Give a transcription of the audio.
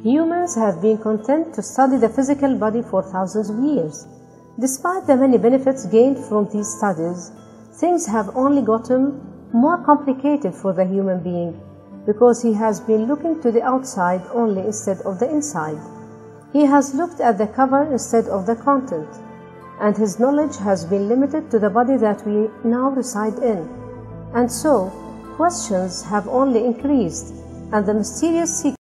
Humans have been content to study the physical body for thousands of years. Despite the many benefits gained from these studies, things have only gotten more complicated for the human being because he has been looking to the outside only instead of the inside. He has looked at the cover instead of the content, and his knowledge has been limited to the body that we now reside in. And so, questions have only increased, and the mysterious secret